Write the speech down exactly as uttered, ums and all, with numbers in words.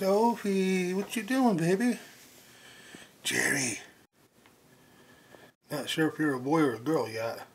Sophie, what you doing, baby? Gerri. Not sure if you're a boy or a girl yet.